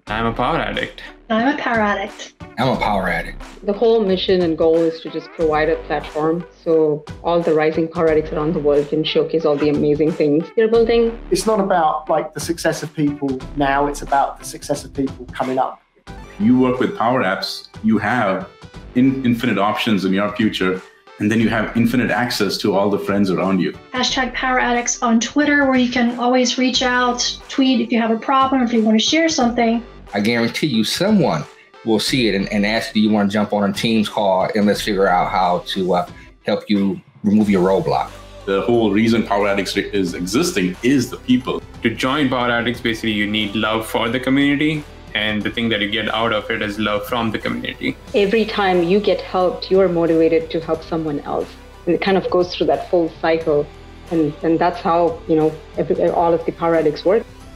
I'm a power addict. I'm a power addict. I'm a power addict. The whole mission and goal is to just provide a platform so all the rising power addicts around the world can showcase all the amazing things they're building. It's not about like the success of people now, it's about the success of people coming up. You work with Power Apps, you have infinite options in your future, and then you have infinite access to all the friends around you. Hashtag PowerAddicts on Twitter, where you can always reach out, tweet if you have a problem, if you want to share something. I guarantee you someone will see it and ask, do you want to jump on a Teams call and let's figure out how to help you remove your roadblock. The whole reason PowerAddicts is existing is the people. To join PowerAddicts, basically you need love for the community, and the thing that you get out of it is love from the community. Every time you get helped, you are motivated to help someone else. And it kind of goes through that full cycle. And that's how, all of the power addicts work.